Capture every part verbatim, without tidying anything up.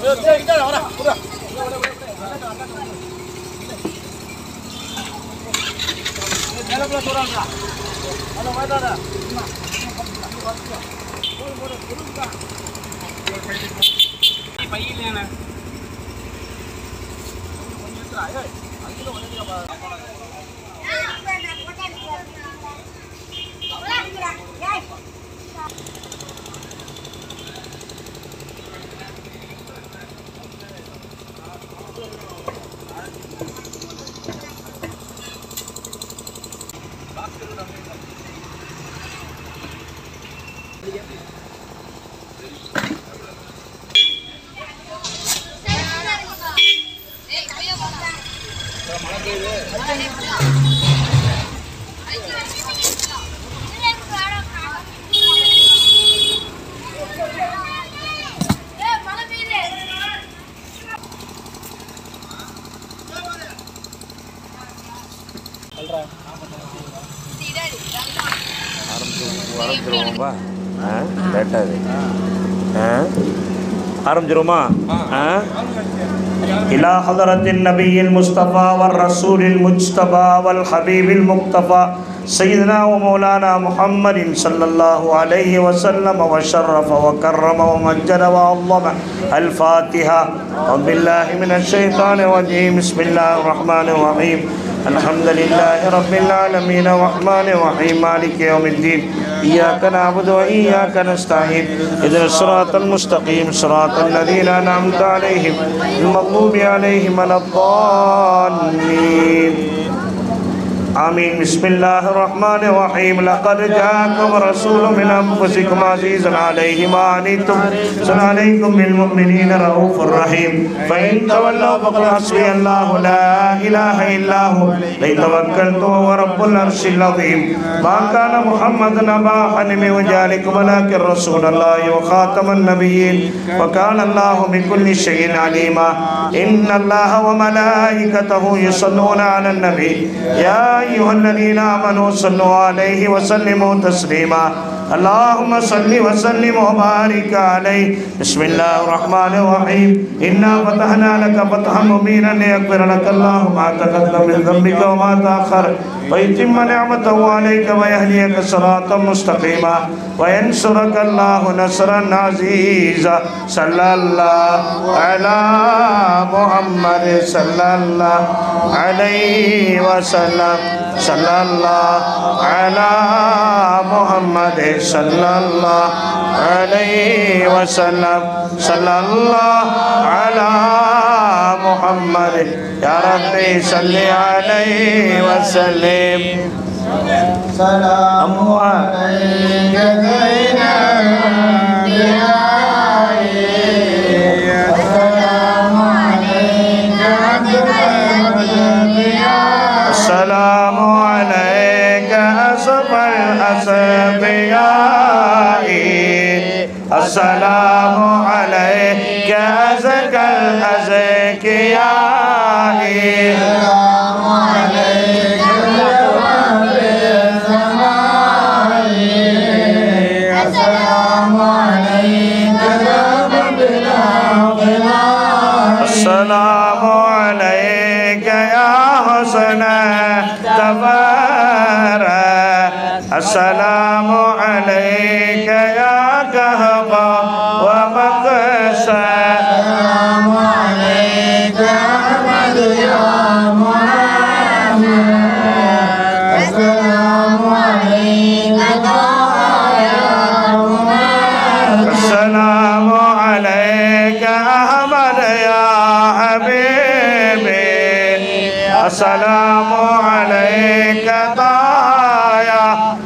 ஆரம்பிச்சிருவோம்பா லேட்டாது ஆரம்பிச்சிருவோமா إلى حضرة النبي المصطفى والرسول المجتبى والحبيب المقتفى سيدنا ومولانا محمد صلى الله عليه وسلم وشرف وكرم ومجد وعظم الفاتحة أعوذ بالله من الشيطان الرجيم بسم الله الرحمن الرحيم الحمد لله رب العالمين الرحمن الرحيم مالك يوم الدين إياك نعبد وإياك نستعين اهدنا الصراط المستقيم صراط الذين أنعمت عليهم المغضوب عليهم ولا الضالين آمين بسم الله الرحمن الرحيم لقد جاءكم رسول من أنفسكم عزيز عليه ما عنتم حريص عليكم بالمؤمنين رؤوف رحيم فإن تولوا فقل حسبي الله لا إله إلا هو عليه توكلت وهو رب العرش العظيم ما كان محمد أبا أحد من رجالكم ولكن رسول الله وخاتم النبيين وكان الله بكل شيء عليما إن الله وملائكته يصلون على النبي يا أيها الذين آمنوا صلوا عليه وسلموا تسليما اللهم صل وسلم وبارك عليه بسم الله الرحمن الرحيم إنا فتحنا لك فتحا مبينا ليغفر لك الله ما تقدم من ذنبك وما تأخر ويتم نعمته عليك ويهديك صراطا مستقيما وينصرك الله نصرا عزيزا صلى الله على محمد صلى الله عليه وسلم صلى الله على محمد صلى الله عليه وسلم صلى الله على محمد يا ربي صل عليه وسلم سلام عليك زين الأنبياء السلام عليك السلام عليك أسف الأسفياء السلام عليك أزكى الأزكياء السلام عليك السلام عليك السلام عليك يا حسن تبارك السلام عليك يا كهف ومقصى السلام عليك أحمد يا محمد السلام عليك يا محمد السلام عليك أحمد يا حبيبي السلام عليك يا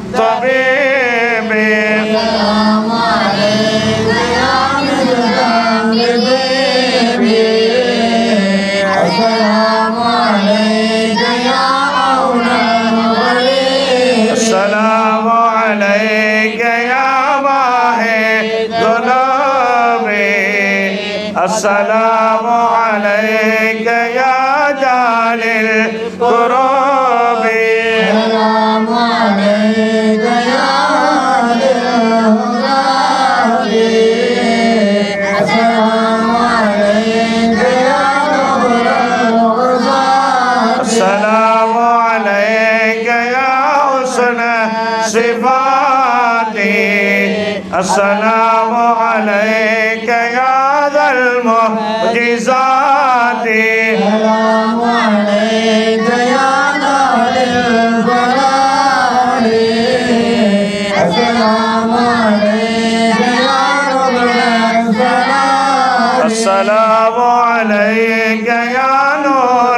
طبيبي السلام عليك يا مدام طبيبي السلام عليك يا أولى الغريب السلام عليك يا ماهي ذنوبي السلام عليك يا جالل قربي السلام عليك يا السلام عليك सिफाती अस्सलामु अलैका या ज़ल मुअजिज़ाती अस्सलामु अलैका या नादिल ज़लाली अस्सलामु अलैका या रुबल ज़लाली अस्सलामु अलैका या नूर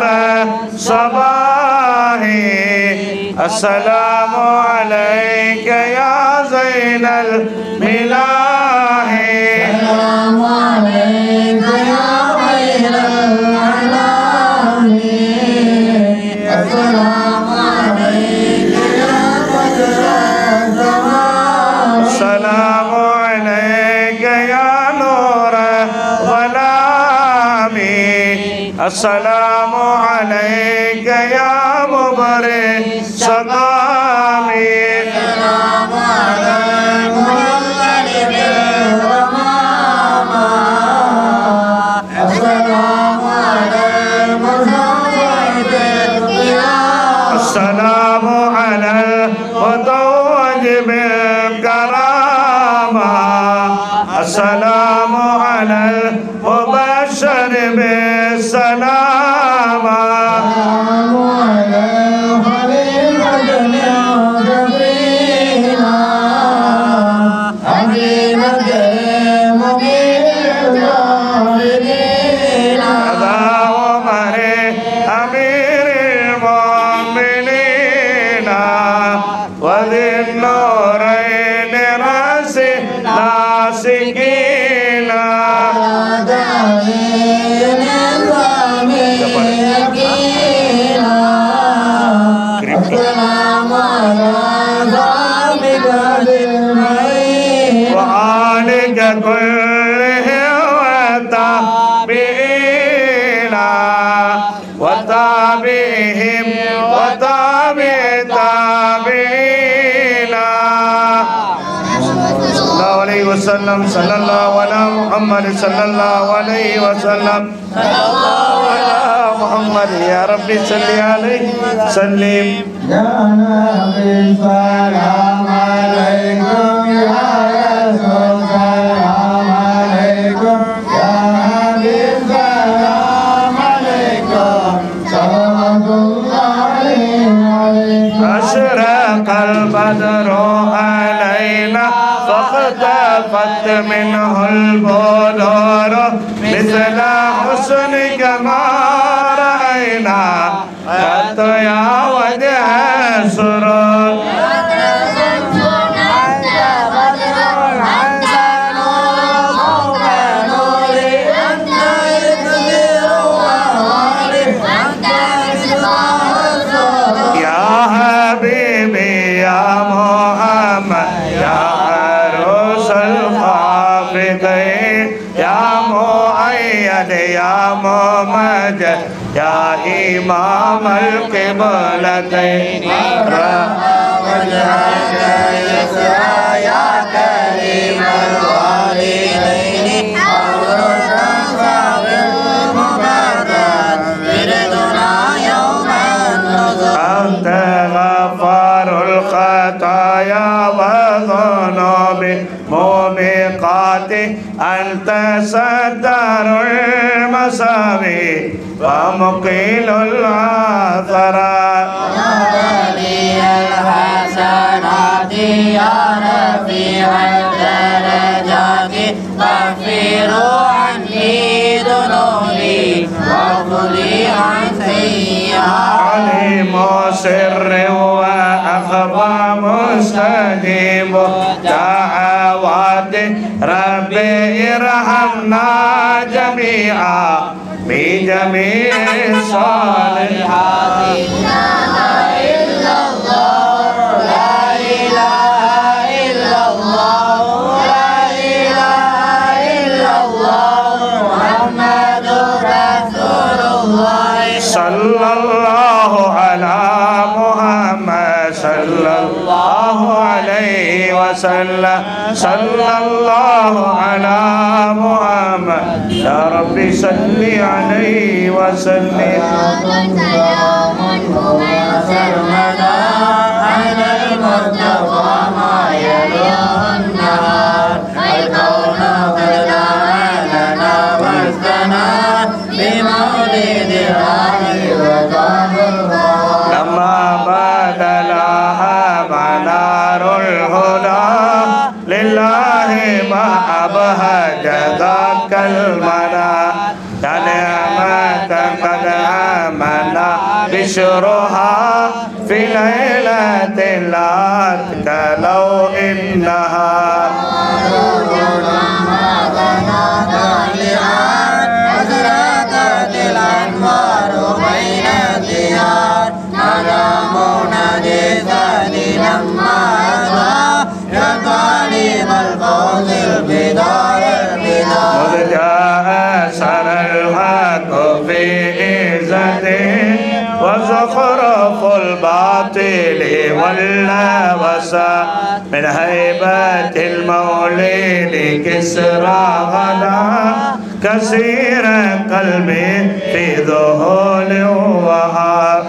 सबाही अस्सलामु अलैका या ज़ैनल मिलाही अस्सलामु अलैका या खैरल अनामी अस्सलामु अलैका या बदरल ज़मान अस्सलामु अलैका या नूर ज़लामी अस्सलामु अलैका या मुबरे सकामी अस्सलामु अस्सलामु अलल मुतवज बिल करामा अस्सलामु अलल मुबश्शिर बिस्सलामा अस्सलामु अलल खलील जबरीना हबीब मुबीन जाहिदीना अदा उमरे अमीर मुमिनीना वज़िन्नूरैन रासी नासिकीना وآلك كلهم وتابعينا وتابعهم وتابع تابعينا صلى الله عليه وسلم صلى الله على محمد صلى الله عليه وسلم صلى الله على محمد يا ربي صل عليه وسلم يا نبي سلام عليكم يا رسول سلام عليكم يا حبيب سلام عليكم صلوات الله عليكم أشرق البدر علينا فاختفت منه البدور مثل حسنك ما رأينا قط يا وجه السرور يا حبيبي يا محمد يا عروس الخافقين يا مؤيد يا ممجد يا إمام القبلتين وجهك يسرى يا كريم الوالدين أنت غفار الخطايا وذنوب موبقات أنت ستار المساوي ومقيل العثرات يا ولي الحسنات يا رفيع الدرجات غفر عني ذنوبي واغفر عن سيئاتي عليم سر وأخفى مستجيب دعوات ربي ارحمنا جميعا بجميع الصالحات لا إله إلا الله لا إله إلا الله لا إله إلا الله محمد رسول الله صلى الله على محمد صلى الله عليه وسلم صلى الله على محمد يا ربي صل عليه وسلم سلام سرمدا على المصطفى الله في ليلة لا تكلوا إنها أزرقت الأنوار بين الديار نجم نجسان لما أتى يا طالب الفوز البدار البدار مذ جاء سر الحق في عزته وزخرف الباطل واللبسا من هيبة المولد كسرى غدا كثير قلبي في ذهول وهاب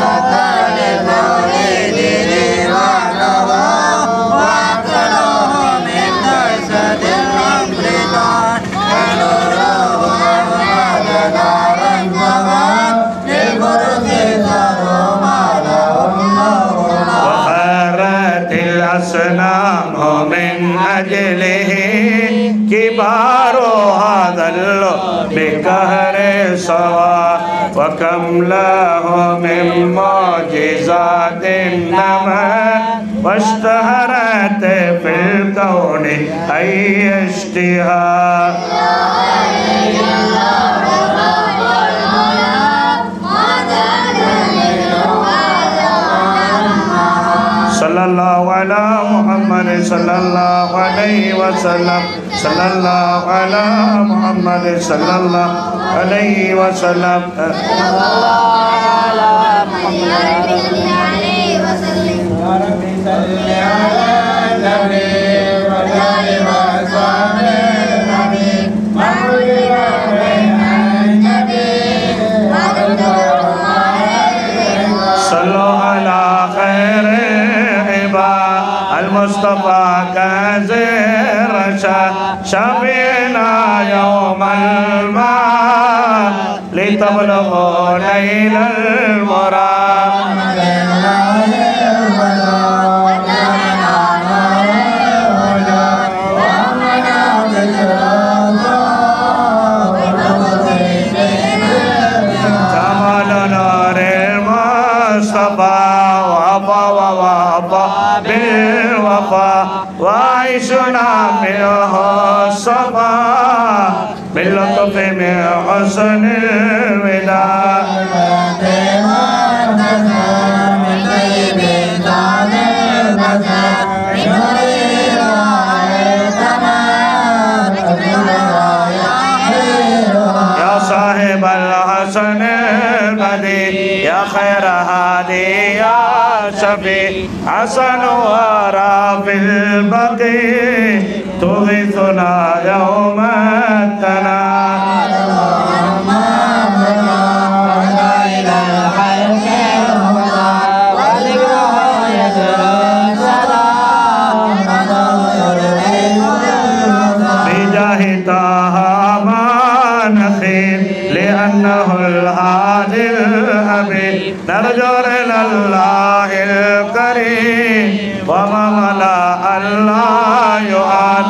الأصنام من أجله كبار هذا بقهر سوا وكم له من معجزات نما واشتهرت في الكون أي اشتهار صلى الله على محمد صلى الله عليه وسلم صلى الله على محمد صلى الله عليه وسلم صلى الله على محمد عليه وسلم يا رب صل على النبي وعلى وصحبه النبي محمد النبي صلوا على خير المصطفى كازر شفينا يوم الماء لتبلغوا ليل المراد جمال نور المصطفى وفا ووفا بالوفا وعيشنا منه الصفا باللطف من حسن الوداع يا صاحب الحسن البديع يا خير هادي يا شفيع حسن ورا في البقيع تغيثنا يوم التناد بجاه طه ما نخيل لأنه الهادي الأمين نرجو إلى الله الكريم وما ملا الله يعد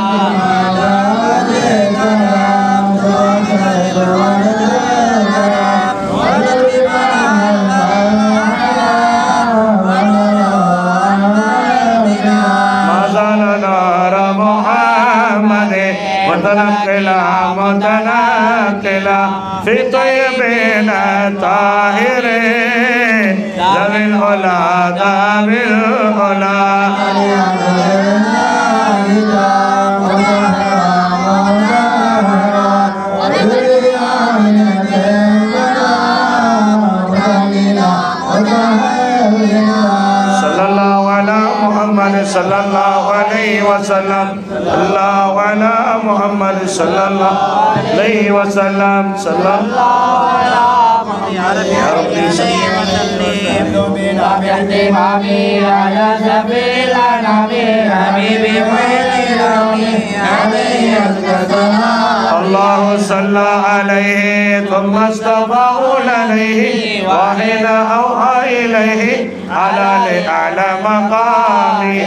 ما زال نار محمد متنقلا متنقلا في طيبين طاهرين ذوي العلا ذوي العلا صلى الله على محمد صلى الله عليه وسلم الله على محمد صلى الله عليه وسلم صلى الله يا ربي وسلم بنا باهتمامي على سبيل النبي حبيبي وإلهي عليه السلام الله صلى عليه ثم اصطفاه عليه وحين أوحى إليه على لأعلى مقامي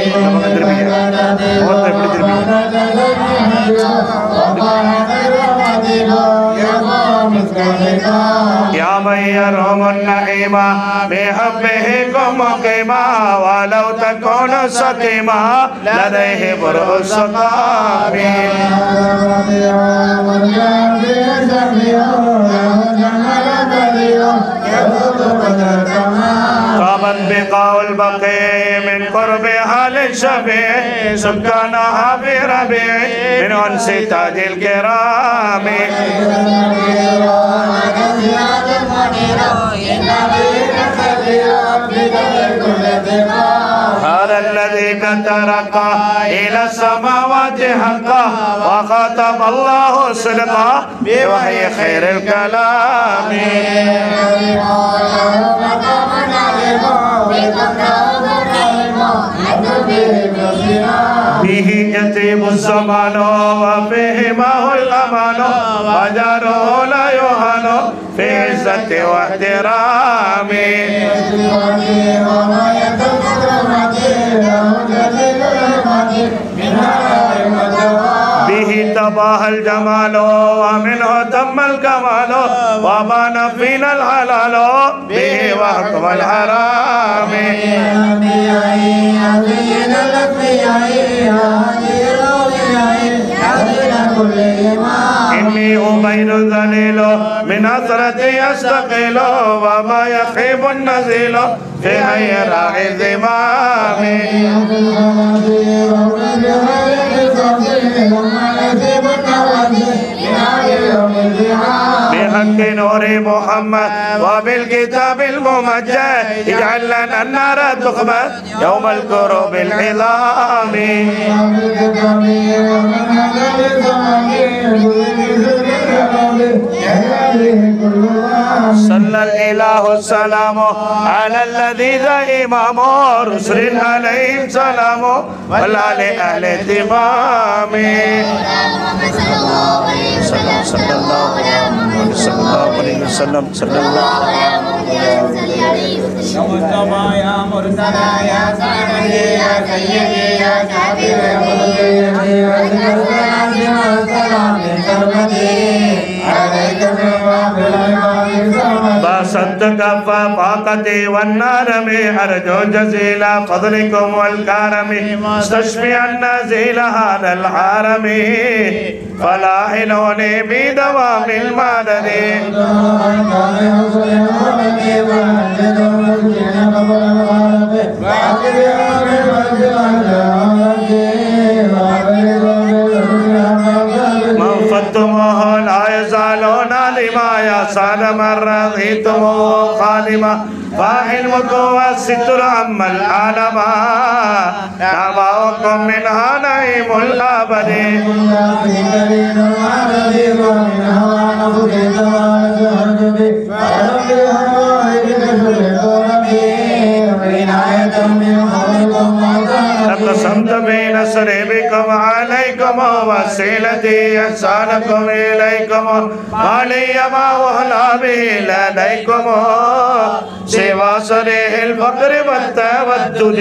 يا من يروم النعيم بحبه مقيما ولو تكون سقيما لديه برء السقام طابت بقاع البقيع من قرب أهل الشفيع سكانها في ربيع من أنس تاج الكرام هذا الذي قد ترقى إلى السماوات حقا وخاتم الله صدقا بوحي خير الكلام به يتيب الزمان وفيه ماه الأمان وجاره لا يهان في عزة واحترام به تباه الجمال ومنه تم الكمال وبان فينا الحلال به وحكم الحرام إني أبين ذليل من أثرتي أستقيل وما يخيب النزيل في أي راعي الزمام بحق نور محمد وبالكتاب الممجد اجعل لنا النار تخبت يوم الكروب العظام صلى الإله السلام على الذي ذا إمام رسل عليهم سلام والآل أهل التمام صلى الله عليه وسلم صلى الله عليه وسلم يا مرسلا يا سيدي يا سيدي يا كبير يا باسطك فاقتي والنار من أرجو جزيل فضلكم والكرم استشفي النزيل هذا الحرم فلا حلوني بدوام المدد من فتمه لا يزالون لما يسال من رضيتمه خادما فحلمكم والستر عم العالم نعماؤكم منها نعيم الأبد اقسمت بنصر بكم عليكم وسيلتي إحسانكم إليكم مالي ما وهلا به لديكم سوى صريح الفقر والتودد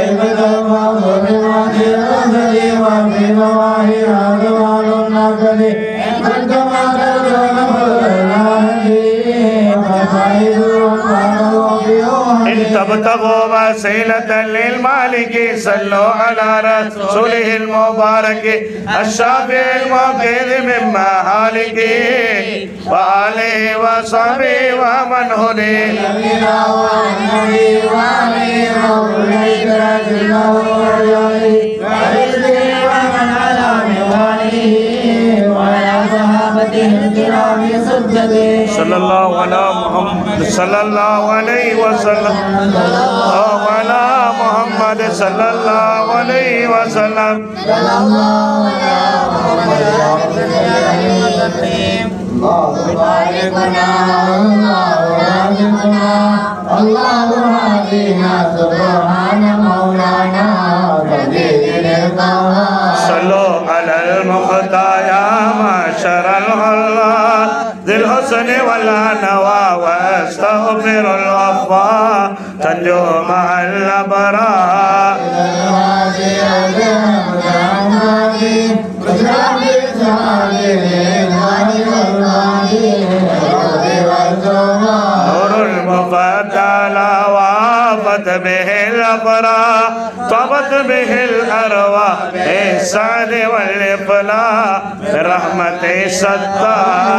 إن تبتغوا وسيلة للمالك صلوا على رسوله المبارك الشافع الموقظ من مهالك وآله وصحبه ومن هدي صلى الله على محمد صلى الله عليه وسلم وعلى محمد صلى الله عليه وسلم الله باركنا الله رازقنا الله هادينا سبحان مولانا بديع القهار صلوا على المختار يا معشر الخلق ذي الحسن والنوى واستغفر الغافر الغفار تنجو مع الأبرار نور المفضل وافت به الأبرار طبت به الأرواح بالسعد والإفلاح برحمة الستار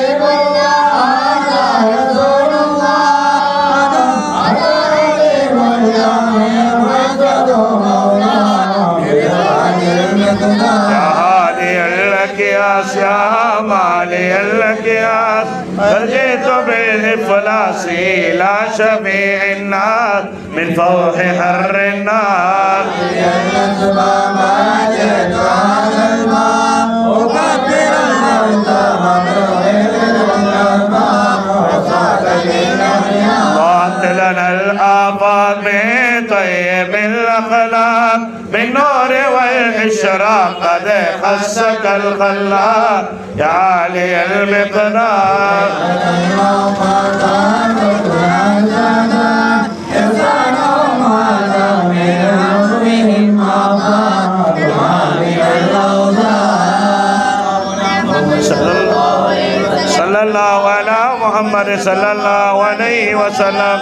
الأكياس يا مالي الأكياس فجئت بالإفلاس إلى شفيع الناس من فوح حر النار ضاعت لنا الآفاق بطيب الأخلاق بالنور والإشراق قد خصك الخلاق يا عالي المقدار صلى الله على محمد صلى الله عليه وسلم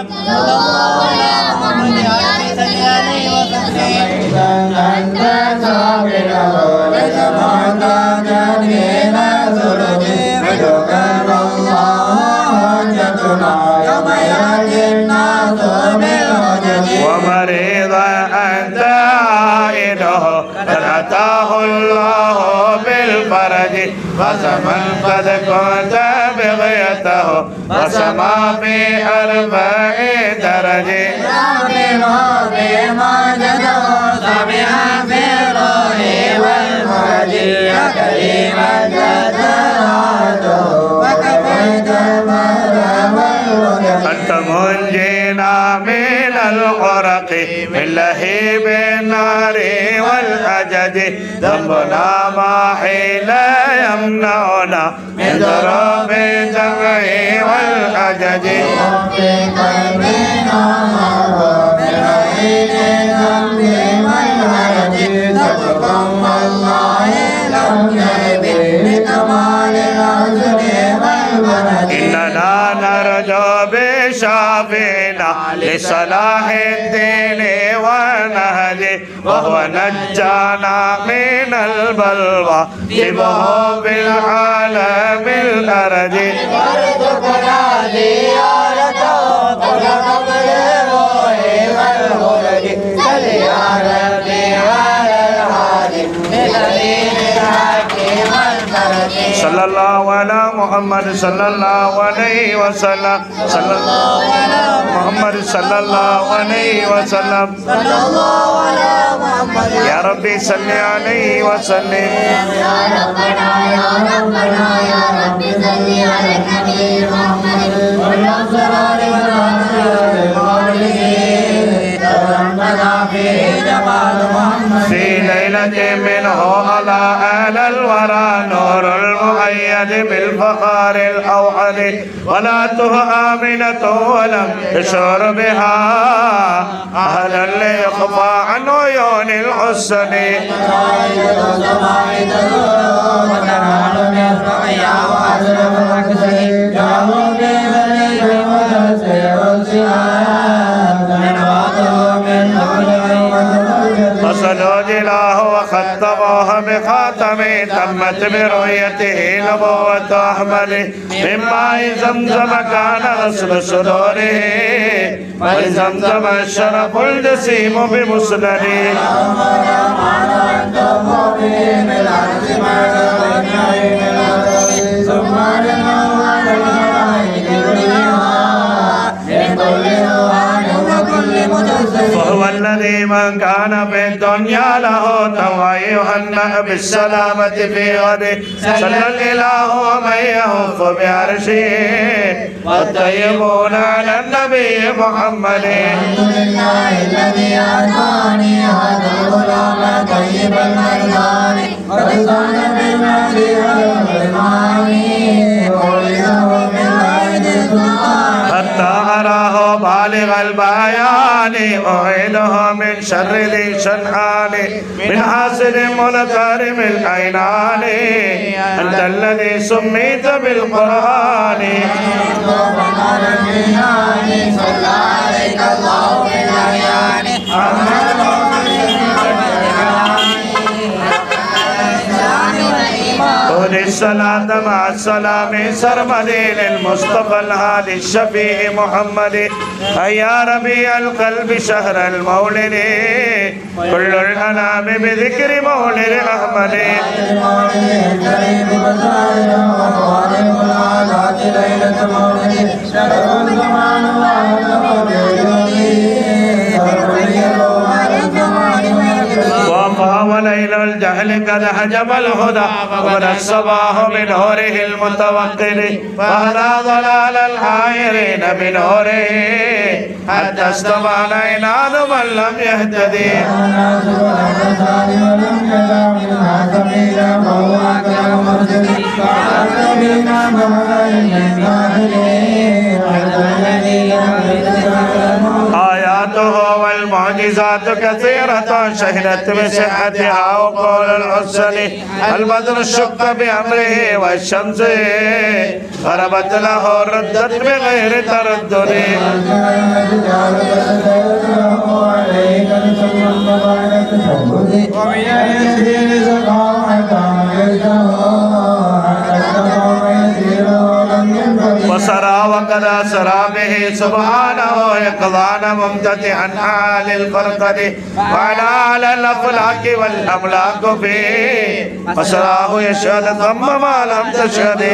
ومريضا أنت عائده قد أتاه الله بالفرج وزمن قد كنت بغيته وسما في أربع درج بما جده سمعا في الروح والفرج يا كريما جدته وكفيت المرء والوجد أنت منجينا من الحرق من لهيب النار والأجد ذنبنا ما حيل يمنعنا من ضرب الجمع والأجد في قلبنا مرة من غير الذنب والأجد تقم الله لم يهب لكمال العزم والبلد إننا نرجو بشافينا لصلاح الدين ونهجه وهو نجانا من البلوى طبه بالعالم الأرض وارزقنا زيارته قبل قبل الروح والولد صل يا ربي على الهادي بدليل الحكيم الفرد صلى الله على محمد صلى الله عليه وسلم صلى الله على محمد صلى الله عليه وسلم صلى الله على محمد يا ربي صل عليه وسلم يا ربنا يا ربنا يا ربي صل على النبي محمد والأنصار والمؤمنين في جمال محمد في ليلة منه على أهل الورى نور المؤيد بالفخار الأوحد ولاته آمنة ولم يشعر بها أهلا ليخفى عن عيون الحسن فصلوا جلاه وخطبوه بخاتم تمت برؤيته نبوة أحمد من ماء زمزم كان غسل صدوره ولزمزم الشرف الجسيم بمسنده فهو الذي من كان في الدنيا له توعى يهنأ بالسلامة في غده صلى الإله ومن يهف بعرشه والطيبون على النبي محمد الحمد لله الذي أعطاني هذا الغلام طيب الميدان ورزقنا بالمهدي والإمام وولده بالعيد السلطان حتى أرى البيان أعيده من شر ذي شنآن من حاسد ملكارم الأينان أنت الذي سميت بالقرآن صلى عليك الله بالأعيان خذ الصلاة مع السلام سرمدي للمصطفى الهادي الشفيع محمد يا ربيع القلب شهر المولد كل الأنام بذكر مولد أحمد وفا وليل الجهل قد حجب الهدى ومن الصباح بنوره المتوقد فهدى ضلال الحائرين بنوره حتى استبان عناد من لم يهتدي آياته والمعجزات كثيرة شهدت بصحتها وقول الحسن البدر الشق بأمره والشمس غربت له ردت بغير تردد وسرى وقد أسرى به سبحانه يقظان ممتدحا آل الفرقد وعلى على الأفلاك والأملاك فيه وسراه يشهد ثم ما لم تشهد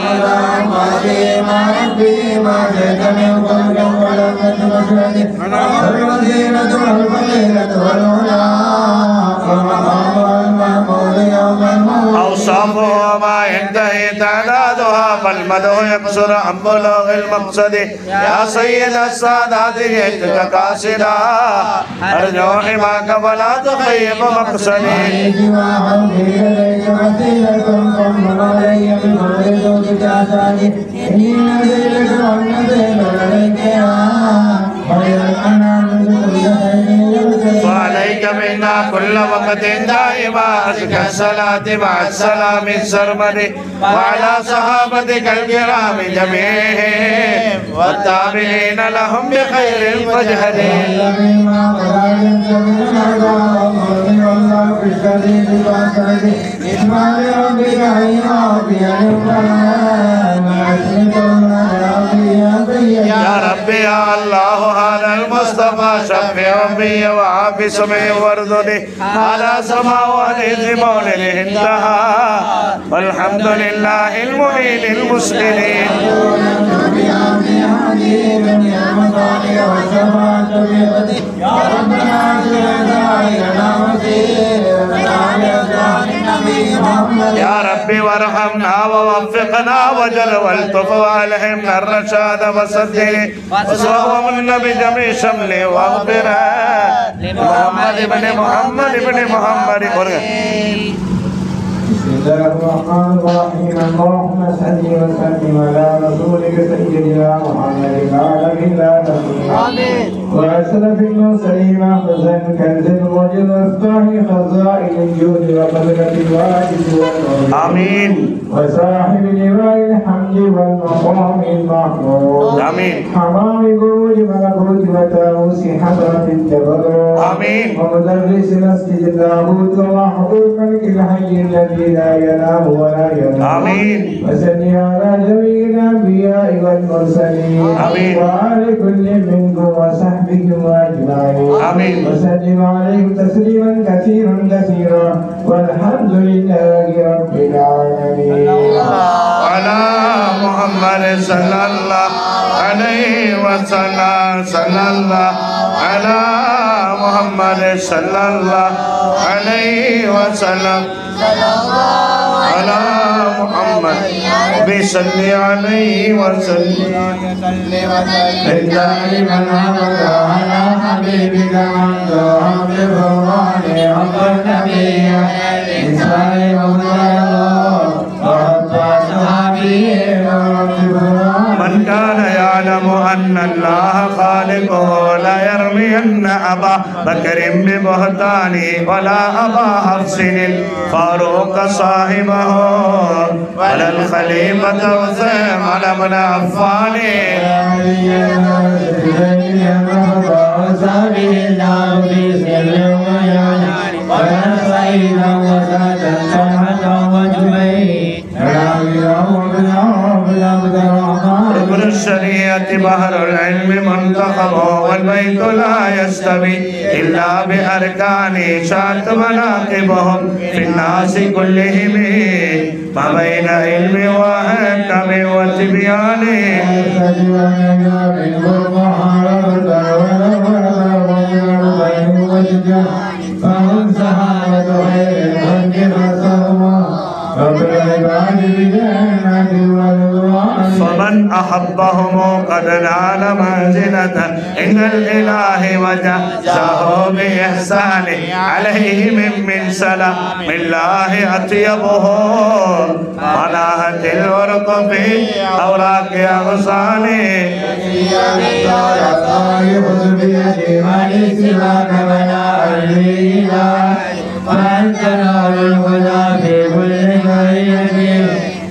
أوصافه ما ينتهي تعدادها فالمدح يقصر عن بلوغ المقصد يا سيد السادات جئتك قاصدا أرجو حماك فلا تخيب مقصدي وعليك منا كل وقت دائما أزكى الصلاة مع السلام السرمد وعلى صحابتك الكرام جميعهم والتابعين لهم بخير المجهد يا ربي يا الله هذا المصطفى شفيع بي وعافي سمعي واردني على سماوات مولده انتهى والحمد لله المعين المسلمين يا ربي وارحمنا ووفقنا وجل والطف والهمنا الرشاد وسدد وصومنا بجميع شمل واغفر لمحمد بن محمد بن محمد بسم الله الرحمن الرحيم اللهم صل وسلم على رسولك سيدنا محمد وعلى اله آمين وأشرف المرسلين حسن كنز الوجد وافتح خزائن الجود وقدرة الواجد والعلم آمين وصاحب لواء الحمد والمقام المحمود آمين حمام جوج ملكوت وتاوس حضرة الجبروت آمين ومدرس مسجد اللاهوت ومحبوب ملك الحي الذي لا ينام ولا ينام آمين وسل على جميع الأنبياء والمرسلين آمين وعلى كل منكم وصحبكم أجمعين آمين وسلم عليهم تسليما كثيرا كثيرا والحمد لله رب العالمين على محمد صلى الله عليه وسلم صلى الله على محمد صلى الله عليه وسلم على محمد بصل عليه وسلم لله من عبد على حبيبك من دعا بفرمان عبد النبي إنسان الله ورب أصحابه من كان يعلم أن الله خالقه بكر ببهتاني ولا أبا حفص الفاروق صاحبه ولا الخليفة عثمان بن عفان ركن الشريعة بحر العلم منتخبه والبيت لا يستوي إلا بأركان شات مناقبهم في الناس كلهم ما بين علم وحكم وتبيان فمن أحبهم قد نال منزلة عند الإله وجزاه بإحسانه عليهم من سلام الله أطيبه مناهة الورق في أوراق أغصانه وأنت نار الهدى في كل خير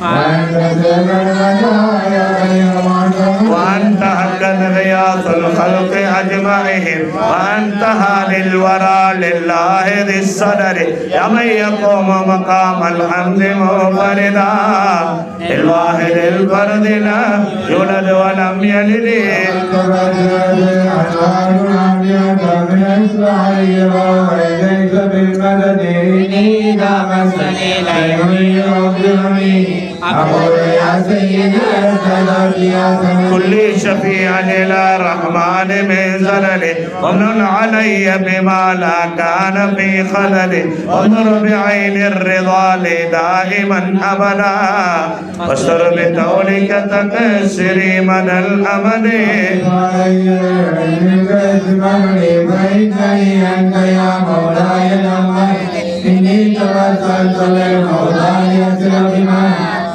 وأنت حقا غياث الخلق أجمعهم وأنت هادي الورى لله ذي الصدر يا من يقوم مقام الحمد منفردا الواحد الفرد لا يولد ولم يلد كل شفيع إلى الرحمن من زلل ومن علي بما لا كان في خلل وانظر بعين الرضا لي دائما أبدا واستر بتولك تكسري مدى الأمد يا مولاي إني توسلت للمولى يسر بما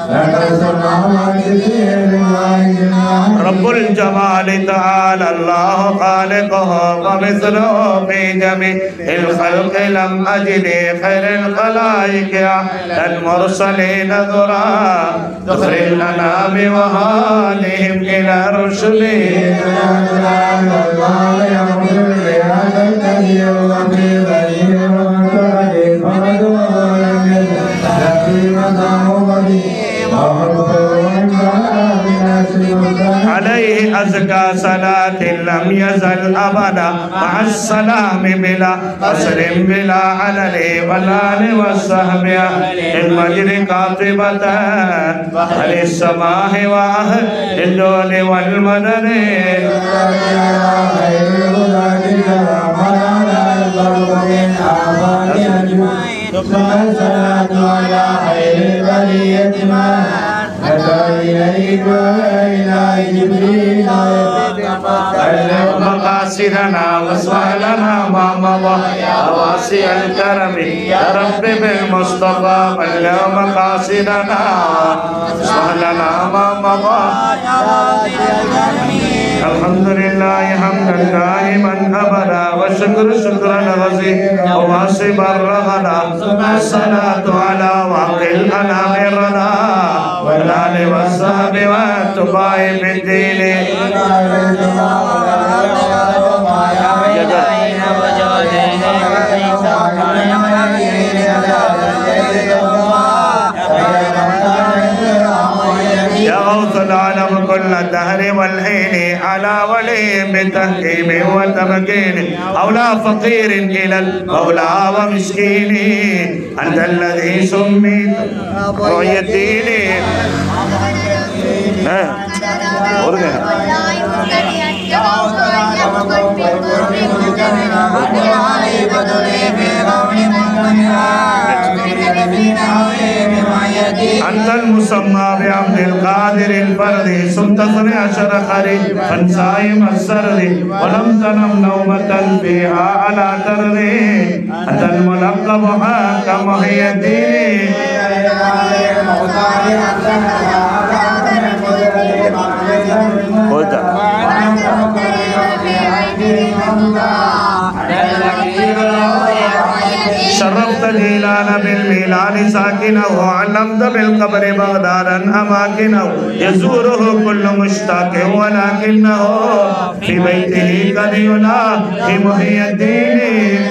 رب الجمال تعالى الله خالقه ومثله في جميع الخلق لم أجد خير الخلائق على المرسلين ذرا ذخر الأنام وهالهم إلى رشد عليه أزكى صلاة لم يزل أبدا مع السلام بلا قصر بلا علل والآل والصحب المجد قاطبة أهل السماح وأهل الدول والمدد ثم الصلاة على خير البرية ما أتى إليك وإلى جبريل بلغ مقاصدنا وسؤالنا ما مضى يا واسع الكرم يا رب بالمصطفى بلغ مقاصدنا وسؤالنا ما مضى الحمد لله حمدا دائما ابدا والشكر شكرا غزيرا وواسب الرغدا الصلاة على واقع الانام الرضا والآل والصحب والتقى في الدين يا غوث العالم كل الدهر والحين على ولي بتحكيم وتمكين أولى فقير إلى المولى ومسكين أنت الذي سميت رعي الدين ها أنت المسمى بعبد القادر الفرد سمت اثني عشر خريفا صائم السرد ولم تنم نومة فيها على ترد أنت الملقب حق محي الدين قلت مستجيلان بالميلان ساكنه علمت بالقبر بغدادا أماكنه يزوره كل مشتاق ولكنه في بيته قد يناهي محي الدين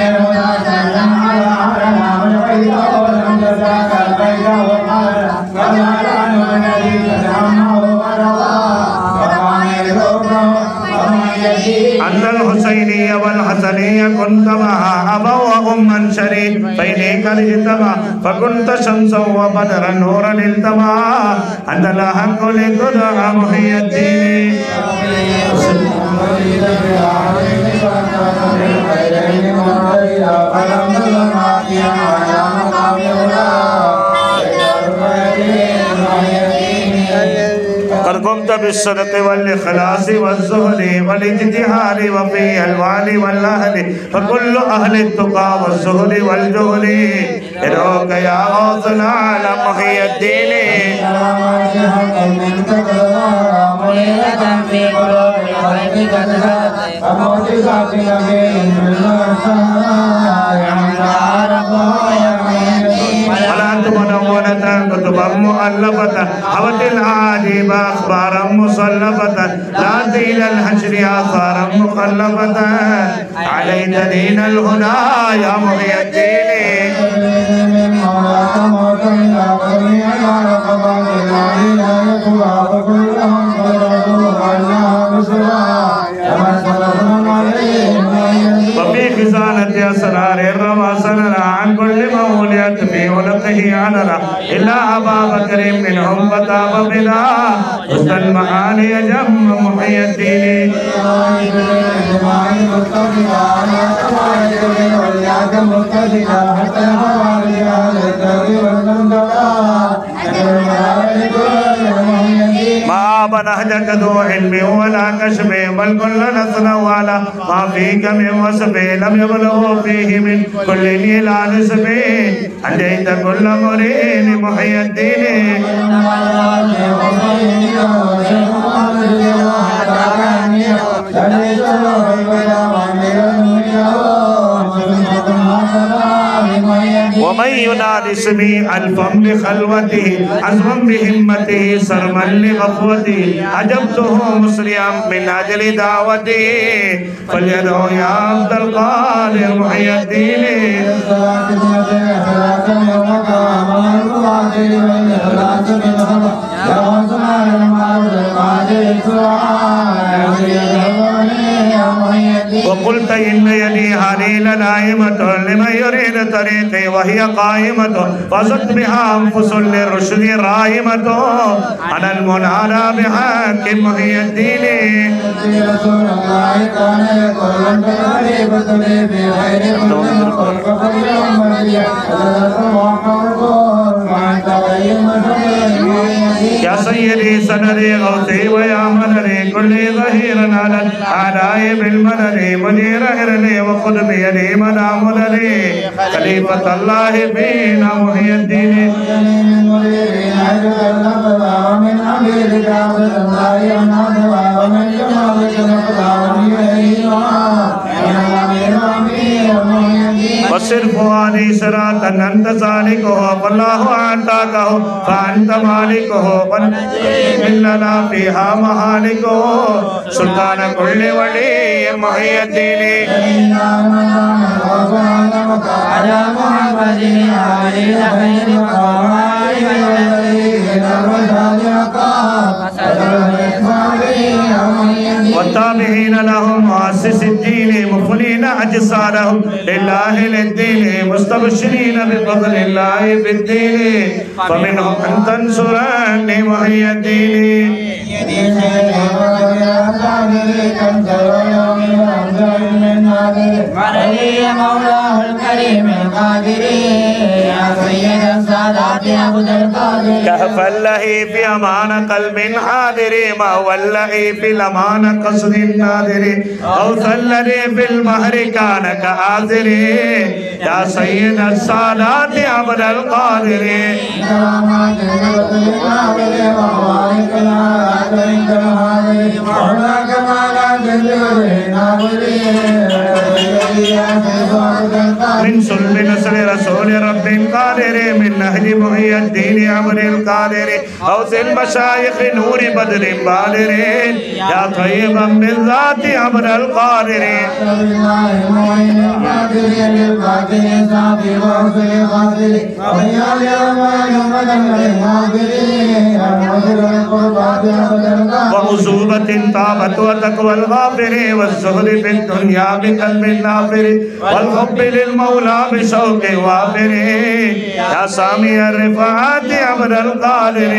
أن الحسيني والحسني كنت معها أبا وأما شريفين قد اجتمعا فكنت شمسا وبدرا نورا التمعا أنت الحق لقدر محي الدين قد قمت بالصدق والإخلاص والزهد والاجتهاد وفي الوالي والأهل فكل أهل التقى والزهد والجهد يدعوك يا غوثنا على محي الدين كتبا مؤلفة حوت العاجب أخبارا مصلفة لا دين الحشر آثارا مخلفة عليت دين الهدى يا محي الدين وفي خزانة أسرار الرماسنا عن كل مولية في ولقه عننا إلا أبا بكر منهم وتاب بنا حسن المعاني جم محي الدين ما بنهجك ذو علم ولا كشف بل كل نصر على ما فيك من وصف لم يبلغ فيه من كل إلى نسب أنجيت كل مريد محي الدين ومن ينادي اسمي ألفا بخلوته عزما بهمته سرما لغفوته أجبته مسرعا من أجل دعوته فليدعو يا عبد القادر محي الدين وقلت إن يدي هليل نائمة لمن يريد طريقي وهي قائمة فزدت بها أنفس للرشد راهمة أنا المنادى بحق محي الدين يا سيدي سندي غوثي ويا مدني كل ظهير على الأعداء بالمدني مدير إرني وخذ بيدي مدى مدني خليفة الله فينا محي الدين ومن أميرك عبد الله ومن جمالك وصرف هذه صراطا أنت سالكه والله أعطاكه فأنت مالكه من لنا فيها محالكه سلطان كل ولي محي الدين على محمد علي خير والتابعين لهم مؤسس الدين مفنين أجسادهم لله للدين مستبشرين بفضل الله في الدين فمنهم أن تنصرني محي الدين علي مولاه الكريم القادر يا سيد السادات يا عبد القادر كهف اللهيب أمان قلب حاضر ما هو اللهيب الأمان قصد النادر غوث الذي في البحر كان كآثر يا سيد السادات يا عبد القادر مولاك ما لا تدري من سلم نسل رسول رب قادر من نهج محي الدين عمر القادر غوث المشايخ نور بدر بادر يا طيبا من ذات عمر القادر ومصوبة طابت وتقوى الغافر والزهد في الدنيا بقلب نافر والحب للمولى بشوق وافر يا سامي الرفعات عبد القادر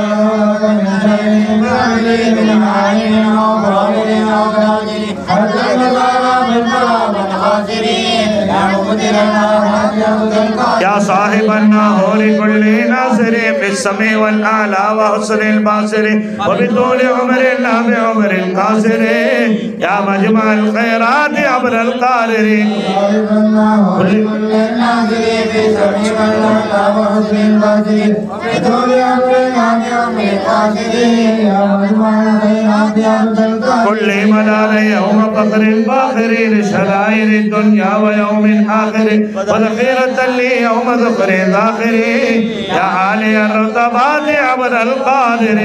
يا صاحب الناهور كل ناصر في السمع والآلاء وحسن الباصر وبطول عمر الله بعمر القاصر يا مجمع الخيرات عبد القادر كل ناصر في السمع والآلاء وحسن الباصر وبطول عمر الله بعمر القاصر يا مجمع الخيرات عبد القادر كل مدار يوم فخر فاخر لشدائر الدنيا ويوم آخر وذخيرة لي يوم ذكر ذاخر يا عالي الرتبات عبد القادر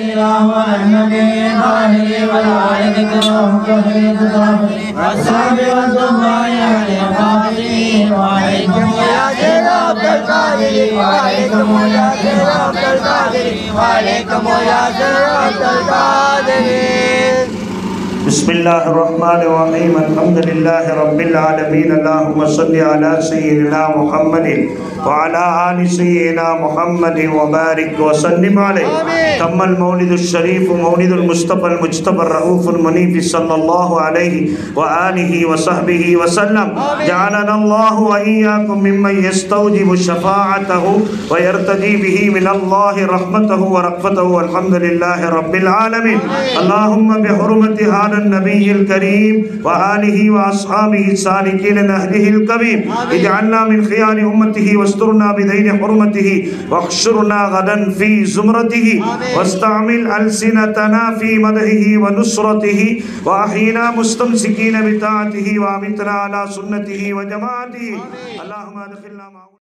وعليكم يا سيد عبد القادر وعليكم يا سيد عبد القادر وعليكم يا سيد عبد القادر. بسم الله الرحمن الرحيم الحمد لله رب العالمين اللهم صل على سيدنا محمد وعلى آل سيدنا محمد وبارك وسلم عليه. تم المولد الشريف مولد المصطفى المجتبى الرؤوف المنيف صلى الله عليه وآله وصحبه وسلم. جعلنا الله وإياكم ممن يستوجب شفاعته ويرتدي به من الله رحمته ورأفته والحمد لله رب العالمين. اللهم بحرمة هذا النبي الكريم وآله وأصحابه السالكين نهجه القويم اجعلنا من خيار أمته واسترنا بذيل حرمته واحشرنا غدا في زمرته واستعمل ألسنتنا في مدحه ونصرته وأحينا مستمسكين بطاعته وأمتنا على سنته وجماعته. اللهم أدخلنا معه